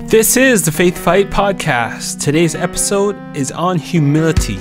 This is the Faith Fight Podcast. Today's episode is on humility.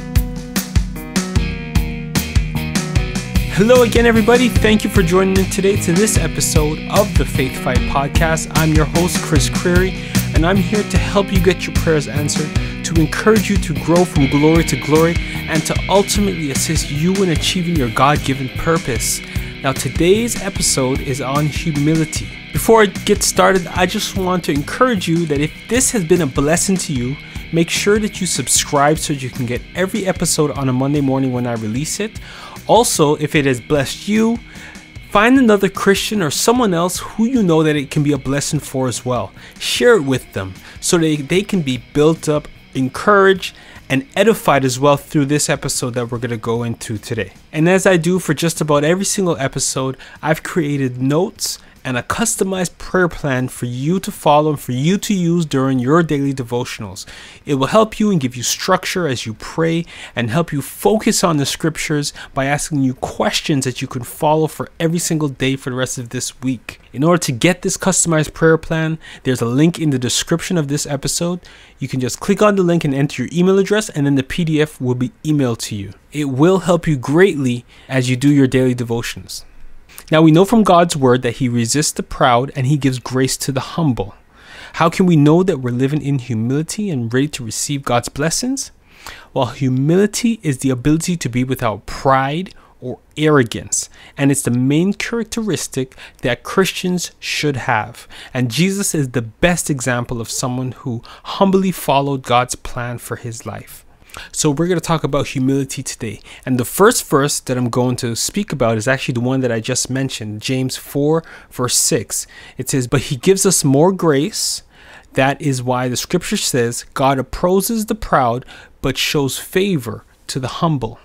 Hello again, everybody. Thank you for joining in today to this episode of the Faith Fight Podcast. I'm your host, Chris Creary, and I'm here to help you get your prayers answered, to encourage you to grow from glory to glory, and to ultimately assist you in achieving your God-given purpose. Now, today's episode is on humility. Before I get started, I just want to encourage you that if this has been a blessing to you, make sure that you subscribe so you can get every episode on a Monday morning when I release it. Also, if it has blessed you, find another Christian or someone else who you know that it can be a blessing for as well. Share it with them so that they can be built up, encouraged, and edified as well through this episode that we're going to go into today. And as I do for just about every single episode, I've created notes and a customized prayer plan for you to follow and for you to use during your daily devotionals. It will help you and give you structure as you pray and help you focus on the scriptures by asking you questions that you can follow for every single day for the rest of this week. In order to get this customized prayer plan, there's a link in the description of this episode. You can just click on the link and enter your email address, and then the PDF will be emailed to you. It will help you greatly as you do your daily devotions. Now, we know from God's word that he resists the proud and he gives grace to the humble. How can we know that we're living in humility and ready to receive God's blessings? Well, humility is the ability to be without pride or arrogance, and it's the main characteristic that Christians should have. And Jesus is the best example of someone who humbly followed God's plan for his life. So we're going to talk about humility today. And the first verse that I'm going to speak about is actually the one that I just mentioned, James 4, verse 6. It says, "But he gives us more grace. That is why the scripture says, God opposes the proud, but shows favor to the humble."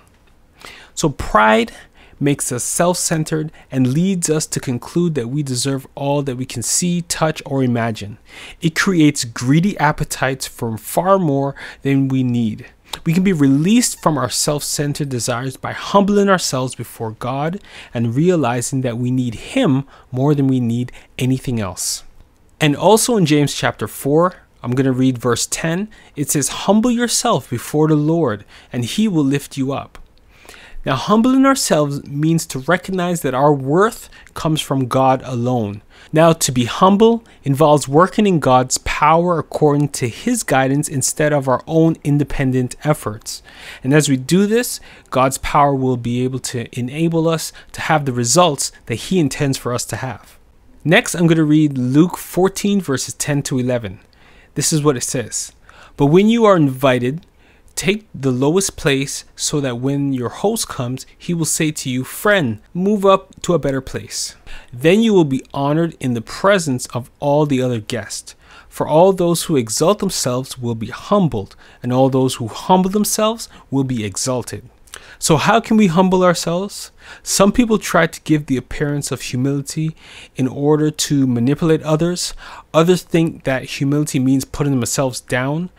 So pride makes us self-centered and leads us to conclude that we deserve all that we can see, touch, or imagine. It creates greedy appetites for far more than we need. We can be released from our self-centered desires by humbling ourselves before God and realizing that we need him more than we need anything else. And also in James chapter 4, I'm going to read verse 10. It says, "Humble yourself before the Lord, and he will lift you up." Now, humbling ourselves means to recognize that our worth comes from God alone. Now, to be humble involves working in God's power according to his guidance instead of our own independent efforts. And as we do this, God's power will be able to enable us to have the results that he intends for us to have. Next, I'm going to read Luke 14, verses 10 to 11. This is what it says. "But when you are invited, take the lowest place so that when your host comes, he will say to you, 'Friend, move up to a better place.' Then you will be honored in the presence of all the other guests. For all those who exalt themselves will be humbled, and all those who humble themselves will be exalted." So how can we humble ourselves? Some people try to give the appearance of humility in order to manipulate others. Others think that humility means putting themselves down.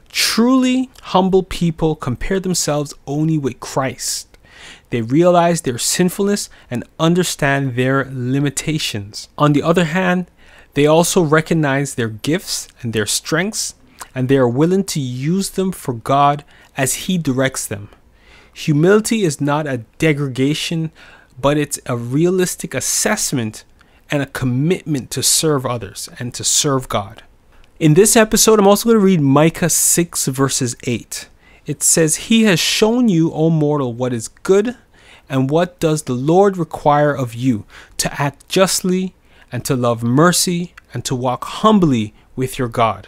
Truly humble people compare themselves only with Christ. They realize their sinfulness and understand their limitations. On the other hand, they also recognize their gifts and their strengths, and they are willing to use them for God as he directs them. Humility is not a degradation, but it's a realistic assessment and a commitment to serve others and to serve God. In this episode, I'm also going to read Micah 6, verses 8. It says, "He has shown you, O mortal, what is good, and what does the Lord require of you, to act justly, and to love mercy, and to walk humbly with your God."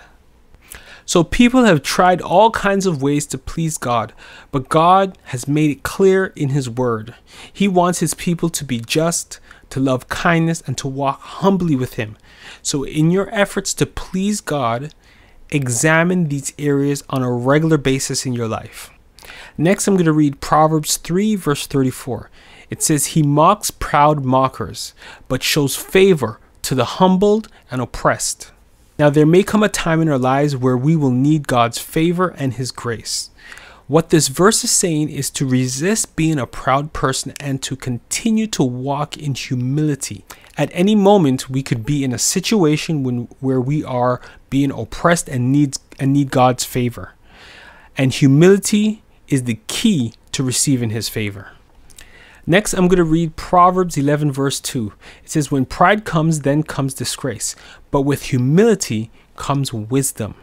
So people have tried all kinds of ways to please God, but God has made it clear in his word. He wants his people to be just, to love kindness, and to walk humbly with him. So in your efforts to please God, examine these areas on a regular basis in your life. Next, I'm going to read Proverbs 3, verse 34. It says, "He mocks proud mockers, but shows favor to the humbled and oppressed." Now, there may come a time in our lives where we will need God's favor and his grace. What this verse is saying is to resist being a proud person and to continue to walk in humility. At any moment, we could be in a situation where we are being oppressed and need God's favor. And humility is the key to receiving his favor. Next, I'm going to read Proverbs 11 verse 2. It says, when pride comes, then comes disgrace, but with humility comes wisdom.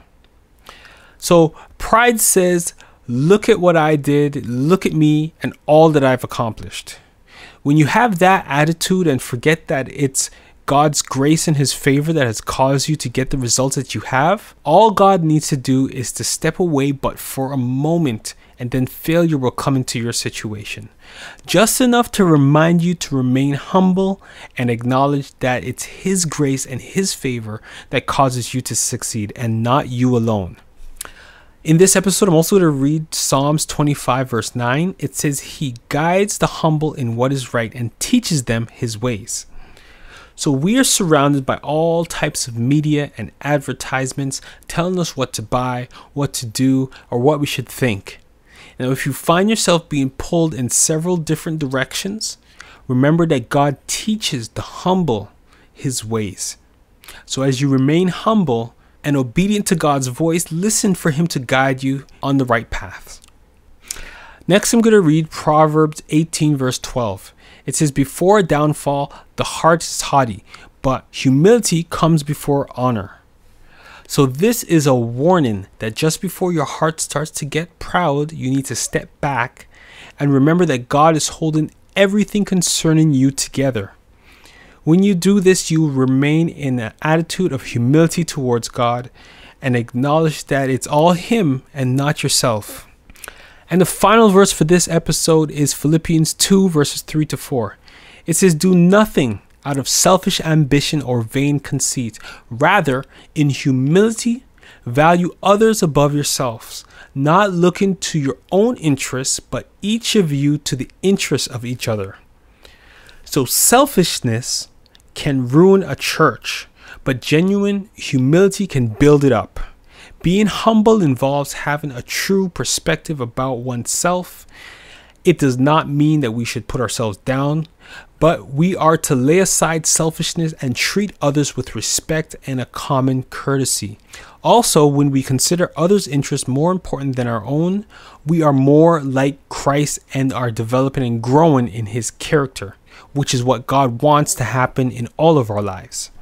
So pride says, look at what I did, look at me and all that I've accomplished. When you have that attitude and forget that it's God's grace and his favor that has caused you to get the results that you have, all God needs to do is to step away but for a moment, and then failure will come into your situation. Just enough to remind you to remain humble and acknowledge that it's his grace and his favor that causes you to succeed and not you alone. In this episode, I'm also going to read Psalms 25 verse 9. It says, he guides the humble in what is right and teaches them his ways. So we are surrounded by all types of media and advertisements telling us what to buy, what to do, or what we should think. Now, if you find yourself being pulled in several different directions, remember that God teaches the humble his ways. So as you remain humble and obedient to God's voice, listen for him to guide you on the right path. Next, I'm going to read Proverbs 18 verse 12. It says, before a downfall, the heart is haughty, but humility comes before honor. So this is a warning that just before your heart starts to get proud, you need to step back and remember that God is holding everything concerning you together. When you do this, you will remain in an attitude of humility towards God and acknowledge that it's all him and not yourself. And the final verse for this episode is Philippians 2 verses 3 to 4. It says, do nothing out of selfish ambition or vain conceit. Rather, in humility, value others above yourselves, not looking to your own interests, but each of you to the interests of each other. So selfishness can ruin a church, but genuine humility can build it up. Being humble involves having a true perspective about oneself. It does not mean that we should put ourselves down, but we are to lay aside selfishness and treat others with respect and a common courtesy. Also, when we consider others' interests more important than our own, we are more like Christ and are developing and growing in his character, which is what God wants to happen in all of our lives.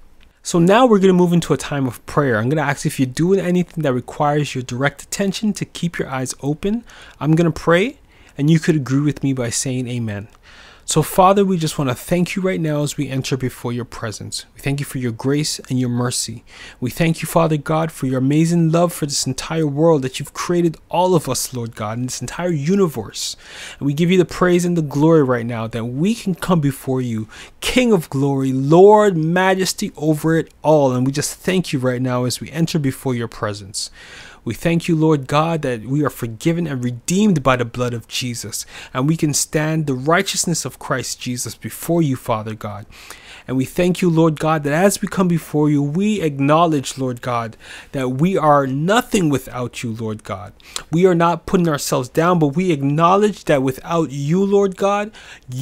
So now we're going to move into a time of prayer. I'm going to ask if you're doing anything that requires your direct attention to keep your eyes open. I'm going to pray, and you could agree with me by saying amen. So Father, we just want to thank you right now as we enter before your presence. We thank you for your grace and your mercy. We thank you, Father God, for your amazing love for this entire world that you've created all of us, Lord God, in this entire universe. And we give you the praise and the glory right now that we can come before you, King of glory, Lord, majesty over it all. And we just thank you right now as we enter before your presence. We thank you, Lord God, that we are forgiven and redeemed by the blood of Jesus, and we can stand the righteousness of Christ Jesus before you, Father God. And we thank you, Lord God, that as we come before you, we acknowledge, Lord God, that we are nothing without you, Lord God. We are not putting ourselves down, but we acknowledge that without you, Lord God,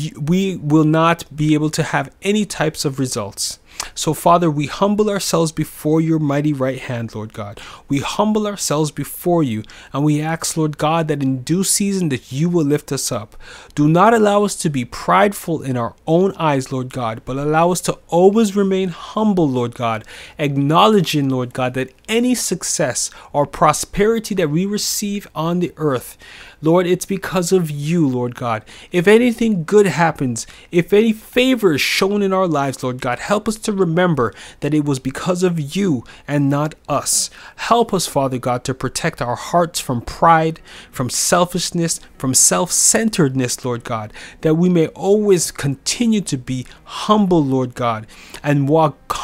we will not be able to have any types of results. So, Father, we humble ourselves before your mighty right hand, Lord God. We humble ourselves before you, and we ask, Lord God, that in due season that you will lift us up. Do not allow us to be prideful in our own eyes, Lord God, but allow us to always remain humble, Lord God, acknowledging, Lord God, that any success or prosperity that we receive on the earth, Lord, it's because of you, Lord God. If anything good happens, if any favor is shown in our lives, Lord God, help us to remember that it was because of you and not us. Help us, Father God, to protect our hearts from pride, from selfishness, from self-centeredness, Lord God, that we may always continue to be humble, Lord God, and walk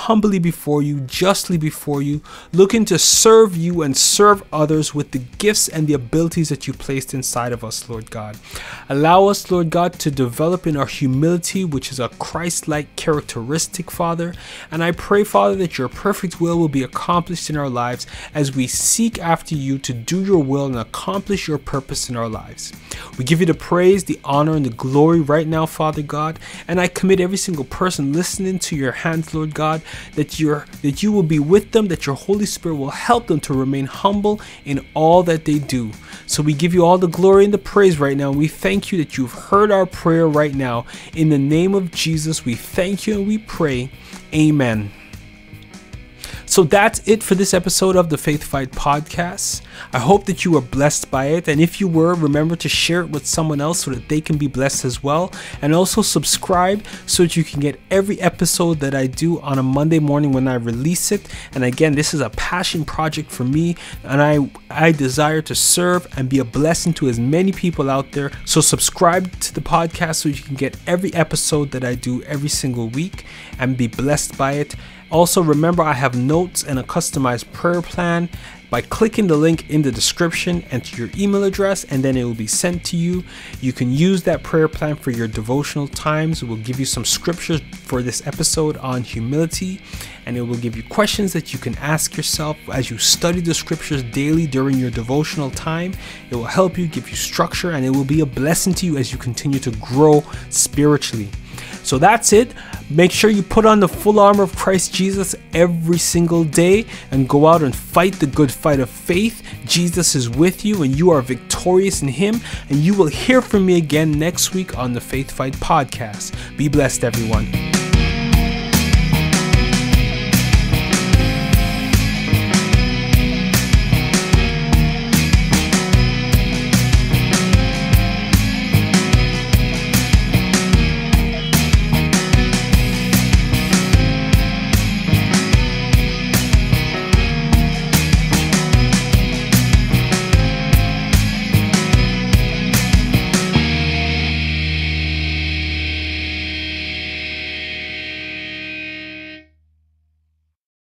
humbly before you, justly before you, looking to serve you and serve others with the gifts and the abilities that you placed inside of us, Lord God. Allow us, Lord God, to develop in our humility, which is a Christ-like characteristic, Father. And I pray, Father, that your perfect will be accomplished in our lives as we seek after you to do your will and accomplish your purpose in our lives. We give you the praise, the honor, and the glory right now, Father God. And I commit every single person listening to your hands, Lord God, that you will be with them, that your Holy Spirit will help them to remain humble in all that they do. So we give you all the glory and the praise right now. We thank you that you've heard our prayer right now. In the name of Jesus, we thank you and we pray. Amen. So that's it for this episode of the Faith Fight Podcast. I hope that you were blessed by it. And if you were, remember to share it with someone else so that they can be blessed as well. And also subscribe so that you can get every episode that I do on a Monday morning when I release it. And again, this is a passion project for me. And I desire to serve and be a blessing to as many people out there. So subscribe to the podcast so you can get every episode that I do every single week and be blessed by it. Also, remember, I have notes and a customized prayer plan by clicking the link in the description. Enter your email address and then it will be sent to you. You can use that prayer plan for your devotional times. It will give you some scriptures for this episode on humility, and it will give you questions that you can ask yourself as you study the scriptures daily during your devotional time. It will help you, give you structure, and it will be a blessing to you as you continue to grow spiritually. So that's it. Make sure you put on the full armor of Christ Jesus every single day and go out and fight the good fight of faith. Jesus is with you and you are victorious in him. And you will hear from me again next week on the Faith Fight Podcast. Be blessed, everyone.